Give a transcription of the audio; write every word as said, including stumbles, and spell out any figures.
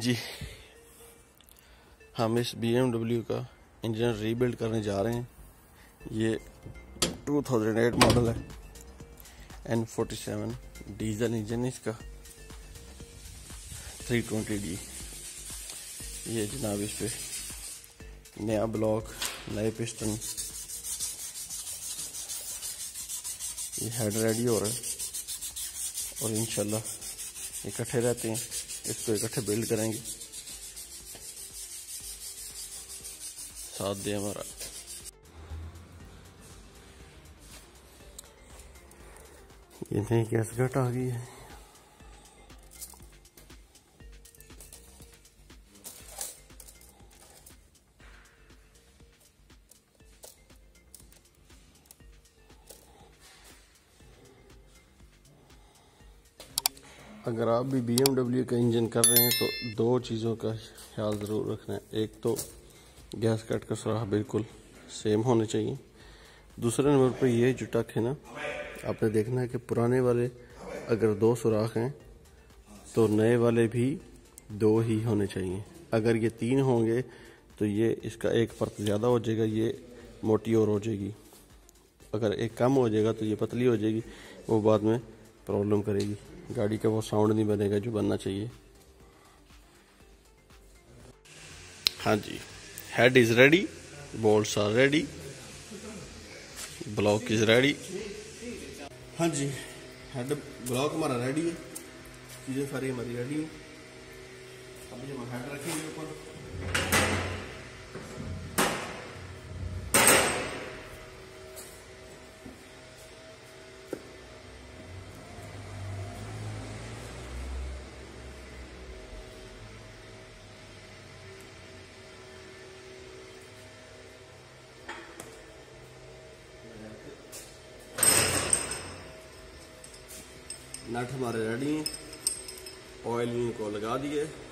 जी, हम इस B M W का इंजन रीबिल्ड करने जा रहे हैं। ये दो हज़ार आठ मॉडल है, N forty seven diesel engine इसका, थ्री ट्वेंटी डी। ये जनाब इस पे नया ब्लॉक, नए पिस्टन, ये हेड रेडी हो रहा है और इंशाल्लाह इकट्ठे रहते हैं, इसको इकट्ठे बिल्ड करेंगे। साथ दे हमारा। ये नई गैसकट आ गई है। अगर आप भी बी एम डब्ल्यू का इंजन कर रहे हैं तो दो चीज़ों का ख्याल ज़रूर रखना है। एक तो गैस कट का सुराख बिल्कुल सेम होने चाहिए। दूसरे नंबर पर ये जो टक है ना, आपने देखना है कि पुराने वाले अगर दो सुराख हैं तो नए वाले भी दो ही होने चाहिए। अगर ये तीन होंगे तो ये इसका एक परत ज़्यादा हो जाएगा, ये मोटी और हो जाएगी। अगर एक कम हो जाएगा तो ये पतली हो जाएगी, वो बाद में प्रॉब्लम करेगी। गाड़ी का वो साउंड नहीं बनेगा जो बनना चाहिए। हाँ जी, head is ready, bolts are ready, block is ready. हाँ जी, हेड ब्लॉक हमारा रेडी है, चीज़ें सारी हमारी रेडी है। अभी हम हेड रखेंगे ऊपर। नट हमारे रेडी हैं, ऑयल को लगा दिए।